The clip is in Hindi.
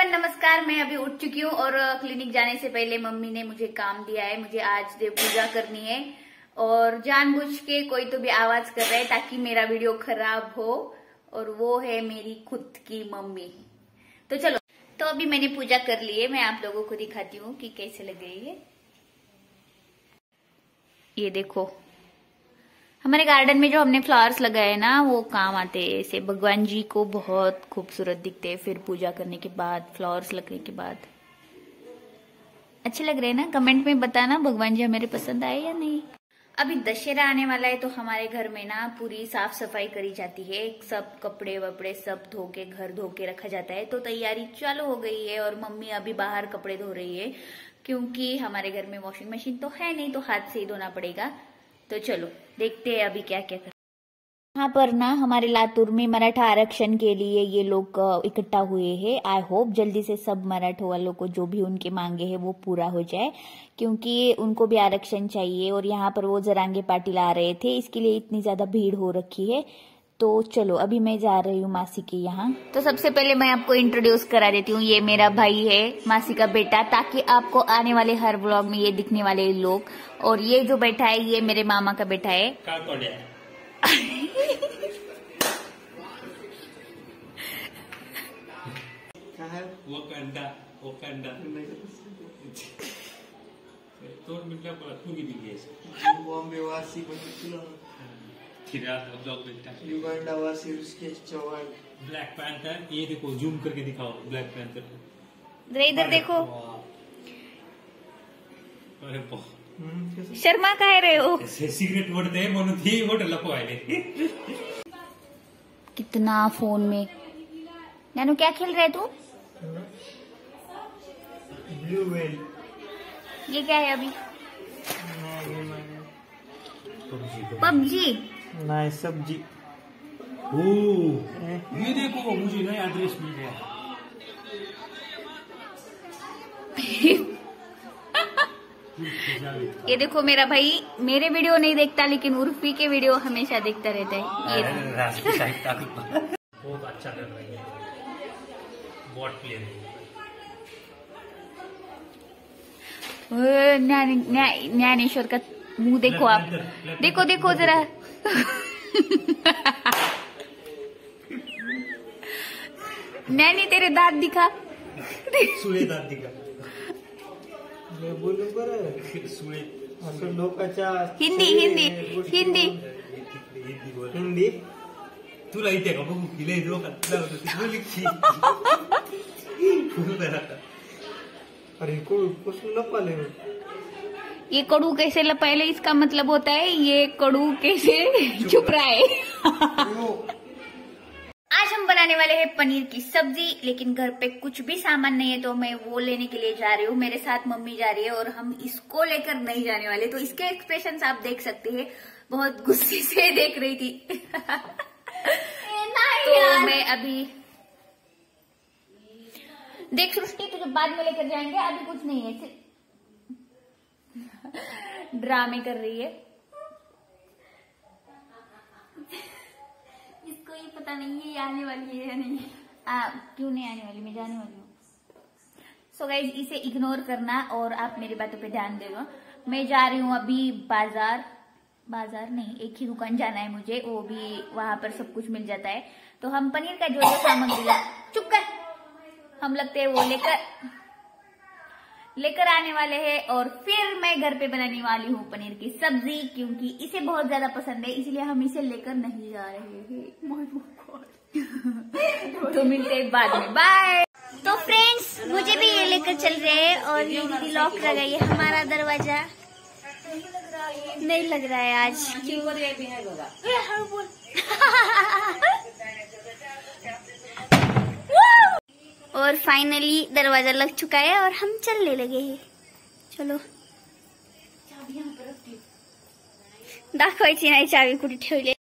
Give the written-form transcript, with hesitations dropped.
एवरीवन, नमस्कार। मैं अभी उठ चुकी हूँ और क्लिनिक जाने से पहले मम्मी ने मुझे काम दिया है। मुझे आज देव पूजा करनी है और जानबूझ के कोई तो भी आवाज कर रहा है ताकि मेरा वीडियो खराब हो, और वो है मेरी खुद की मम्मी। तो चलो, तो अभी मैंने पूजा कर ली है। मैं आप लोगों को दिखाती हूँ कि कैसे लग रही है। ये देखो, हमारे गार्डन में जो हमने फ्लावर्स लगाए ना, वो काम आते हैं। ऐसे भगवान जी को बहुत खूबसूरत दिखते हैं। फिर पूजा करने के बाद, फ्लावर्स लगने के बाद अच्छे लग रहे हैं ना? कमेंट में बताना भगवान जी हमारे पसंद आए या नहीं। अभी दशहरा आने वाला है तो हमारे घर में ना पूरी साफ सफाई करी जाती है। सब कपड़े वपड़े सब धो के, घर धो के रखा जाता है। तो तैयारी चालू हो गई है और मम्मी अभी बाहर कपड़े धो रही है, क्योंकि हमारे घर में वॉशिंग मशीन तो है नहीं, तो हाथ से ही धोना पड़ेगा। तो चलो देखते हैं अभी क्या क्या कर। यहाँ पर ना हमारे लातूर में मराठा आरक्षण के लिए ये लोग इकट्ठा हुए हैं। आई होप जल्दी से सब मराठा वालों को जो भी उनके मांगे हैं वो पूरा हो जाए, क्योंकि उनको भी आरक्षण चाहिए। और यहाँ पर वो जरांगे पाटिल आ रहे थे, इसके लिए इतनी ज्यादा भीड़ हो रखी है। तो चलो, अभी मैं जा रही हूँ मासी के यहाँ। तो सबसे पहले मैं आपको इंट्रोड्यूस करा देती हूँ। ये मेरा भाई है, मासी का बेटा, ताकि आपको आने वाले हर व्लॉग में ये दिखने वाले लोग। और ये जो बैठा है, ये मेरे मामा का बेटा है। युगांडावासी ऋषिकेश चौहान। ब्लैक पैंथर, ये देखो, जूम करके दिखाओ ब्लैक पैंथर। इधर देखो, अरे शर्मा काय रहे हो? सिगरेट वोडते म्हणून ती वोट लपवायले। कितना फोन में। नैनो क्या खेल रहे तू? Blue whale. ये क्या है अभी? पबजी। नहीं, सब्जी। ओ, ये देखो, मुझे नया एड्रेस मिल गया। ये देखो, मेरा भाई मेरे वीडियो नहीं देखता, लेकिन उर्फी के वीडियो हमेशा देखता रहता है। बहुत अच्छा कर रही है, बॉट प्लेयर। ज्ञानेश्वर का मुंह देखो आप, देखो देखो जरा। नैनी तेरे दांत दिखा। सुळे दांत दिखा। मैं बोलू बरं, सुळे असं लोकांच्या। हिंदी हिंदी हिंदी हिंदी तुला इथे का बघू, हिला लोकांना अरे कुछ लपाले। ये कड़ू कैसे लपाले, इसका मतलब होता है ये कड़ू कैसे छुप रहा है। आज हम बनाने वाले हैं पनीर की सब्जी, लेकिन घर पे कुछ भी सामान नहीं है, तो मैं वो लेने के लिए जा रही हूँ। मेरे साथ मम्मी जा रही है और हम इसको लेकर नहीं जाने वाले। तो इसके एक्सप्रेशंस आप देख सकते हैं, बहुत गुस्से से देख रही थी। तो मैं अभी देख, सृष्टि तुझे बाद में लेकर जाएंगे, अभी कुछ नहीं है। ड्रामे कर रही है, इसको ये पता नहीं है ये आने वाली है या नहीं। क्यों नहीं आने वाली, मैं जाने वाली हूँ। सो गाइज, इसे इग्नोर करना और आप मेरी बातों पे ध्यान देगा। मैं जा रही हूँ अभी बाजार नहीं, एक ही दुकान जाना है मुझे, वो भी वहां पर सब कुछ मिल जाता है। तो हम पनीर का जो जो सामग्री, चुप कर, हम लगते हैं वो लेकर आने वाले हैं। और फिर मैं घर पे बनाने वाली हूँ पनीर की सब्जी, क्योंकि इसे बहुत ज्यादा पसंद है, इसलिए हम इसे लेकर नहीं जा रहे हैं। तो मिलते हैं बाद में, बाय। तो फ्रेंड्स, मुझे भी ये लेकर चल रहे हैं और ये दीदी लॉक लगाइए हमारा दरवाजा। नहीं लग रहा है आज, क्यों? और फाइनली दरवाजा लग चुका है और हम चलने लगे हैं। चलो, दाखवायची नाही चावी कुठे ठेवली।